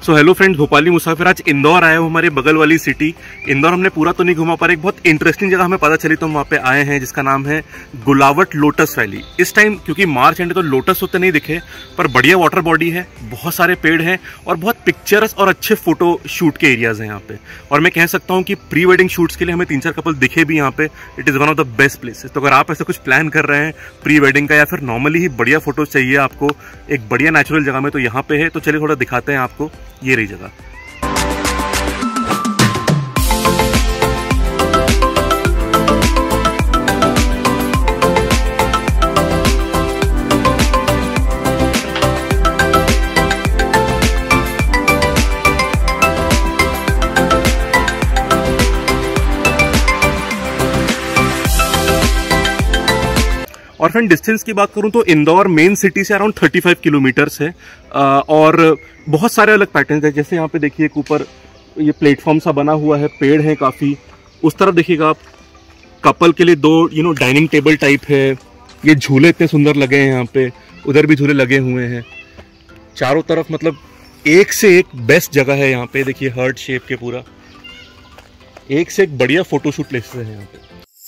So hello friends, Bhopali मुसाफिर आज इंदौर आए हो, हमारे बगल वाली सिटी। इंदौर हमने पूरा तो नहीं घुमा, पर एक बहुत इंटरेस्टिंग जगह हमें पता चली तो हम वहाँ पे आए हैं, जिसका नाम है गुलावट लोटस वैली। इस टाइम क्योंकि मार्च एंड तो लोटस होते नहीं दिखे, पर बढ़िया वाटर बॉडी है, बहुत सारे पेड़ हैं और बहुत पिक्चर्स और अच्छे फोटो शूट के एरियाज हैं यहाँ पे। और मैं कह सकता हूँ कि प्री वेडिंग शूट्स के लिए हमें 3-4 कपल दिखे भी यहाँ पे। It is one of the best places. तो अगर आप ऐसा कुछ प्लान कर रहे हैं प्री वेडिंग का या फिर नॉर्मली ही बढ़िया फोटोज चाहिए आपको एक बढ़िया नेचुरल जगह में, तो यहाँ पे है। तो चलिए थोड़ा दिखाते हैं आपको, ये रही जगह। और फ्रेंड डिस्टेंस की बात करूं तो इंदौर मेन सिटी से अराउंड 35 किलोमीटर्स है। और बहुत सारे अलग पैटर्न्स हैं। जैसे यहाँ पे देखिए एक ऊपर ये प्लेटफॉर्म सा बना हुआ है, पेड़ हैं काफ़ी। उस तरफ देखिएगा आप, कपल के लिए 2 डाइनिंग टेबल टाइप है। ये झूले इतने सुंदर लगे हैं यहाँ पे, उधर भी झूले लगे हुए हैं चारों तरफ। मतलब एक से एक बेस्ट जगह है यहाँ पे। देखिए हार्ट शेप के, पूरा एक से एक बढ़िया फोटोशूट प्लेसेस है यहाँ पे।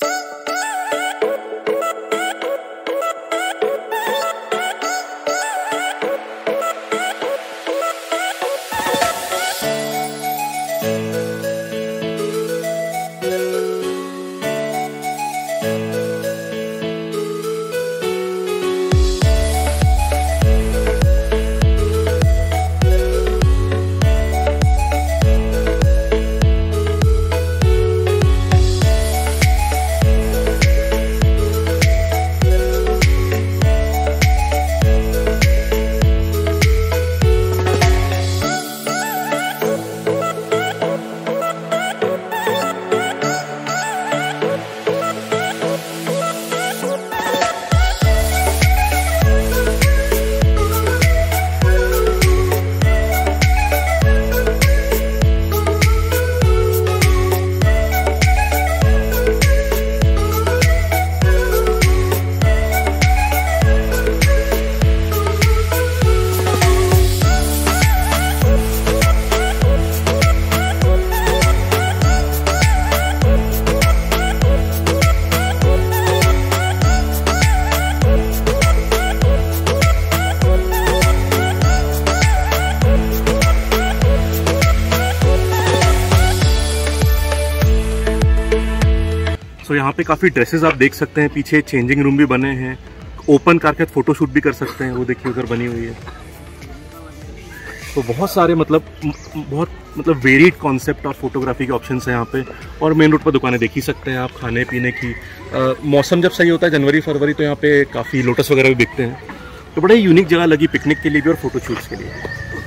तो यहाँ पे काफ़ी ड्रेसेस आप देख सकते हैं, पीछे चेंजिंग रूम भी बने हैं, ओपन करके फोटोशूट भी कर सकते हैं। वो देखिए उधर बनी हुई है। तो बहुत सारे मतलब वेरिड कॉन्सेप्ट और फोटोग्राफी के ऑप्शंस हैं यहाँ पे। और मेन रोड पर दुकानें देख ही सकते हैं आप, खाने पीने की। मौसम जब सही होता है जनवरी फरवरी, तो यहाँ पे काफ़ी लोटस वगैरह भी बिकते हैं। तो बड़ा यूनिक जगह लगी पिकनिक के लिए भी और फोटोशूट्स के लिए।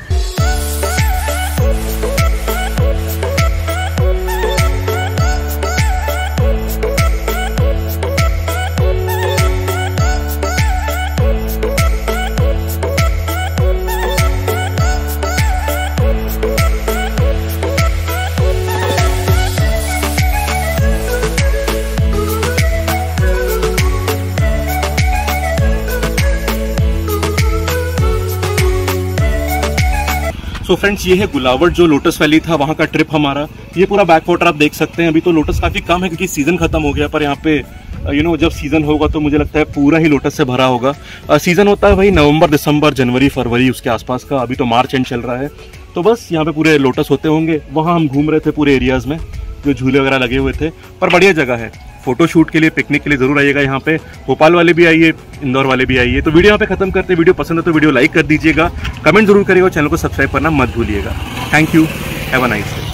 सो फ्रेंड्स, ये है गुलावट जो लोटस वैली था, वहाँ का ट्रिप हमारा। ये पूरा बैक वाटर आप देख सकते हैं। अभी तो लोटस काफ़ी कम है क्योंकि सीज़न खत्म हो गया, पर यहाँ पे जब सीज़न होगा तो मुझे लगता है पूरा ही लोटस से भरा होगा। सीज़न होता है भाई नवंबर, दिसंबर, जनवरी, फरवरी, उसके आसपास का। अभी तो मार्च एंड चल रहा है, तो बस यहाँ पे पूरे लोटस होते होंगे। वहाँ हम घूम रहे थे पूरे एरियाज़ में, जो झूले वगैरह लगे हुए थे। पर बढ़िया जगह है फोटो शूट के लिए, पिकनिक के लिए ज़रूर आइएगा यहाँ पे। भोपाल वाले भी आइए, इंदौर वाले भी आइए। तो वीडियो यहाँ पे खत्म करते हैं। वीडियो पसंद है तो वीडियो लाइक कर दीजिएगा, कमेंट जरूर करिएगा, चैनल को सब्सक्राइब करना मत भूलिएगा। Thank you, have a nice day.